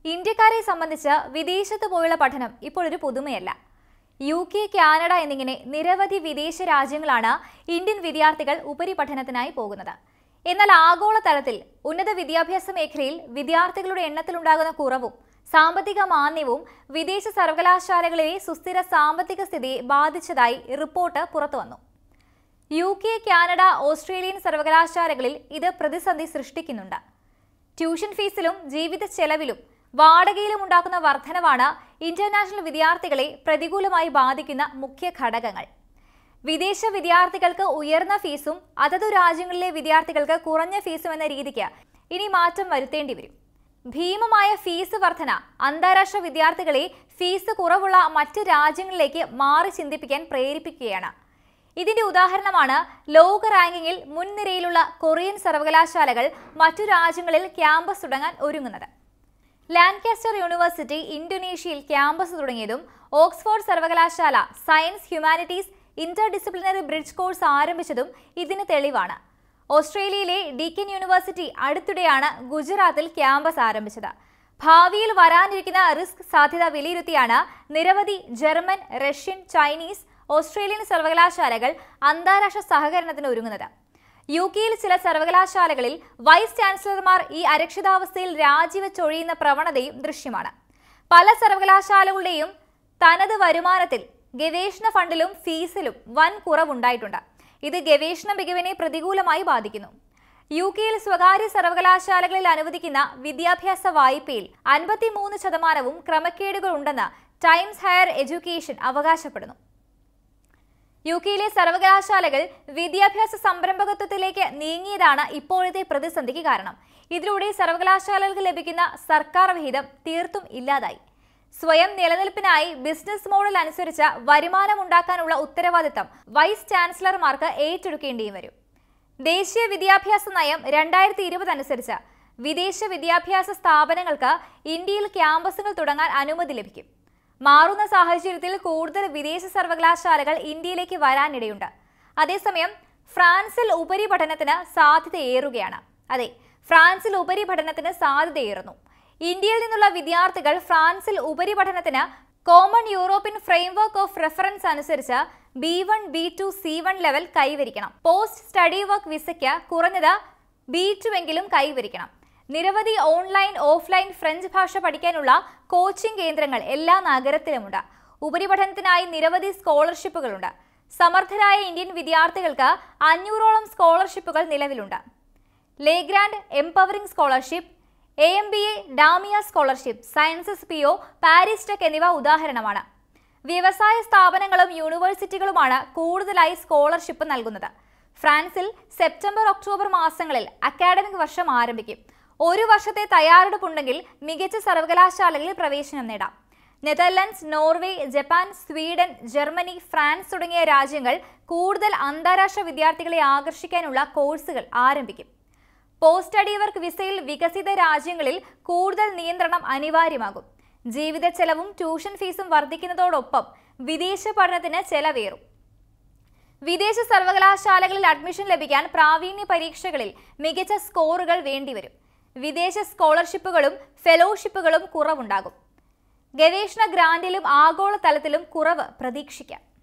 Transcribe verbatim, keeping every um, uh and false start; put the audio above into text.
ഇന്ത്യക്കാരെ സംബന്ധിച്ച് വിദേശത്ത് പോയുള്ള പഠനം ഇപ്പോൾ ഒരു പുതുമയല്ല. യു കെ, കാനഡ എന്നിങ്ങനെ നിരവധി വിദേശ രാജ്യങ്ങളാണ് ഇന്ത്യൻ വിദ്യാർത്ഥികൾ ഉപരിപഠനത്തിനായി പോകുന്നത്. എന്നാൽ ആഗോളതലത്തിൽ ഉന്നത വിദ്യാഭ്യാസ മേഖലയിൽ വിദ്യാർത്ഥികളുടെ എണ്ണത്തിലുണ്ടാകുന്ന കുറവും സാമ്പത്തിക മാന്ദ്യവും വിദേശ സർവകലാശാലകളിലെ സുസ്ഥിര സാമ്പത്തിക സ്ഥിതിയെ ബാധിച്ചതായി റിപ്പോർട്ട് പുറത്തുവന്നു. യു കെ, കാനഡ, ഓസ്ട്രേലിയൻ സർവകലാശാലകളിൽ ഇത് പ്രതിസന്ധി സൃഷ്ടിക്കുന്നുണ്ട്. ട്യൂഷൻ ഫീസിലും ജീവിത ചെലവിലും വാടകയിലും ഉണ്ടാക്കുന്ന വർധനവാണ് ഇന്റർനാഷണൽ വിദ്യാർത്ഥികളെ പ്രതികൂലമായി ബാധിക്കുന്ന മുഖ്യ ഘടകങ്ങൾ. വിദേശ വിദ്യാർത്ഥികൾക്ക് ഉയർന്ന ഫീസും അതതു രാജ്യങ്ങളിലെ വിദ്യാർത്ഥികൾക്ക് കുറഞ്ഞ ഫീസും എന്ന രീതിക്ക് ഇനി മാറ്റം വരുത്തേണ്ടി വരും. ഭീമമായ ഫീസ് വർധന അന്താരാഷ്ട്ര വിദ്യാർത്ഥികളെ ഫീസ് കുറവുള്ള മറ്റ് രാജ്യങ്ങളിലേക്ക് മാറി ചിന്തിപ്പിക്കാൻ പ്രേരിപ്പിക്കുകയാണ്. ഇതിന്റെ ഉദാഹരണമാണ് ലോക റാങ്കിങ്ങിൽ മുൻനിരയിലുള്ള കൊറിയൻ സർവകലാശാലകൾ മറ്റു രാജ്യങ്ങളിൽ ക്യാമ്പസ് തുടങ്ങാൻ ഒരുങ്ങുന്നത്. ലാൻകാസ്റ്റർ യൂണിവേഴ്സിറ്റി ഇന്തോനേഷ്യയിൽ ക്യാമ്പസ് തുടങ്ങിയതും ഓക്സ്ഫോർഡ് സർവകലാശാല science humanities interdisciplinary bridge course ആരംഭിച്ചതും ഇതിന് തെളിവാണ്. ഓസ്ട്രേലിയയിലെ ഡീക്കൻ യൂണിവേഴ്സിറ്റി അടുത്തിടെയാണ് ഗുജറാത്തിൽ ക്യാമ്പസ് ആരംഭിച്ചത്. ഭാവിയിൽ വരാനിരിക്കുന്ന റിസ്ക് സാധ്യത വിലയിരുത്തിയാണ് നിരവധി ജർമ്മൻ, റഷ്യൻ, ചൈനീസ്, ഓസ്ട്രേലിയൻ സർവകലാശാലകൾ അന്താരാഷ്ട്ര സഹകരണത്തിന് ഒരുങ്ങുന്നത്. യു കെയിൽ ചില സർവകലാശാലകളിൽ വൈസ് ചാൻസലർമാർ ഈ അരക്ഷിതാവസ്ഥയിൽ രാജിവെച്ചൊഴിയുന്ന പ്രവണതയും ദൃശ്യമാണ്. പല സർവകലാശാലകളുടെയും തനത് വരുമാനത്തിൽ ഗവേഷണ ഫണ്ടിലും ഫീസിലും വൻ കുറവുണ്ടായിട്ടുണ്ട്. ഇത് ഗവേഷണ മികവിനെ പ്രതികൂലമായി ബാധിക്കുന്നു. യു കെയിൽ സ്വകാര്യ സർവകലാശാലകളിൽ അനുവദിക്കുന്ന വിദ്യാഭ്യാസ വായ്പയിൽ അൻപത്തിമൂന്ന് ശതമാനവും ക്രമക്കേടുകൾ ഉണ്ടെന്ന് ടൈംസ് ഹയർ എഡ്യൂക്കേഷൻ അവകാശപ്പെടുന്നു. യു കെയിലെ സർവകലാശാലകൾ വിദ്യാഭ്യാസ സംരംഭകത്വത്തിലേക്ക് നീങ്ങിയതാണ് ഇപ്പോഴത്തെ പ്രതിസന്ധിക്ക് കാരണം. ഇതിലൂടെ സർവകലാശാലകൾക്ക് ലഭിക്കുന്ന സർക്കാർ വിഹിതം തീർത്തും ഇല്ലാതായി. സ്വയം നിലനിൽപ്പിനായി ബിസിനസ് മോഡൽ അനുസരിച്ച് വരുമാനമുണ്ടാക്കാനുള്ള ഉത്തരവാദിത്തം വൈസ് ചാൻസലർമാർക്ക് ഏറ്റെടുക്കേണ്ടിയും വരും. ദേശീയ വിദ്യാഭ്യാസ നയം രണ്ടായിരത്തി ഇരുപത് അനുസരിച്ച് വിദേശ വിദ്യാഭ്യാസ സ്ഥാപനങ്ങൾക്ക് ഇന്ത്യയിൽ ക്യാമ്പസുകൾ തുടങ്ങാൻ അനുമതി ലഭിക്കും. മാറുന്ന സാഹചര്യത്തിൽ കൂടുതൽ വിദേശ സർവകലാശാലകൾ ഇന്ത്യയിലേക്ക് വരാനിടയുണ്ട്. അതേസമയം ഫ്രാൻസിൽ ഉപരിപഠനത്തിന് സാധ്യതയേറുകയാണ്. അതെ, ഫ്രാൻസിൽ ഉപരിപഠനത്തിന് സാധ്യതയേറുന്നു. ഇന്ത്യയിൽ നിന്നുള്ള വിദ്യാർത്ഥികൾ ഫ്രാൻസിൽ ഉപരിപഠനത്തിന് common European framework of reference അനുസരിച്ച് B one, B two, C one level കൈവരിക്കണം. പോസ്റ്റ് സ്റ്റഡി വർക്ക് വിസയ്ക്ക് കുറഞ്ഞത് ബി ടു എങ്കിലും കൈവരിക്കണം. നിരവധി ഓൺലൈൻ, ഓഫ്ലൈൻ ഫ്രഞ്ച് ഭാഷ പഠിക്കാനുള്ള കോച്ചിംഗ് കേന്ദ്രങ്ങൾ എല്ലാ നഗരത്തിലുമുണ്ട്. ഉപരിപഠനത്തിനായി നിരവധി സ്കോളർഷിപ്പുകളുണ്ട്. സമർത്ഥരായ ഇന്ത്യൻ വിദ്യാർത്ഥികൾക്ക് അഞ്ഞൂറോളം സ്കോളർഷിപ്പുകൾ നിലവിലുണ്ട്. Legrand empowering scholarship, A M B A, ഡാമിയ scholarship, Sciences P O, Paris Tech എന്നിവ ഉദാഹരണമാണ്. വ്യവസായ സ്ഥാപനങ്ങളും യൂണിവേഴ്സിറ്റികളുമാണ് കൂടുതലായി സ്കോളർഷിപ്പ് നൽകുന്നത്. ഫ്രാൻസിൽ സെപ്റ്റംബർ, ഒക്ടോബർ മാസങ്ങളിൽ അക്കാഡമിക് വർഷം ആരംഭിക്കും. ഒരു വർഷത്തെ തയ്യാറെടുപ്പുണ്ടെങ്കിൽ മികച്ച സർവകലാശാലകളിൽ പ്രവേശനം നേടാം. Netherlands, Norway, Japan, Sweden, Germany, France തുടങ്ങിയ രാജ്യങ്ങൾ കൂടുതൽ അന്താരാഷ്ട്ര വിദ്യാർത്ഥികളെ ആകർഷിക്കാനുള്ള കോഴ്സുകൾ ആരംഭിക്കും. പോസ്റ്റ് സ്റ്റഡി വർക്ക് വിസയിൽ വികസിത രാജ്യങ്ങളിൽ കൂടുതൽ നിയന്ത്രണം അനിവാര്യമാകും. ജീവിത ചെലവും ട്യൂഷൻ ഫീസും വർദ്ധിക്കുന്നതോടൊപ്പം വിദേശ പഠനത്തിന് ചെലവേറും. വിദേശ സർവകലാശാലകളിൽ അഡ്മിഷൻ ലഭിക്കാൻ പ്രാവീണ്യ പരീക്ഷകളിൽ മികച്ച സ്കോറുകൾ വേണ്ടിവരും. വിദേശ സ്കോളർഷിപ്പുകളും ഫെലോഷിപ്പുകളും കുറവുണ്ടാകും. ഗവേഷണ ഗ്രാന്റിലും ആഗോളതലത്തിലും കുറവ് പ്രതീക്ഷിക്കാം.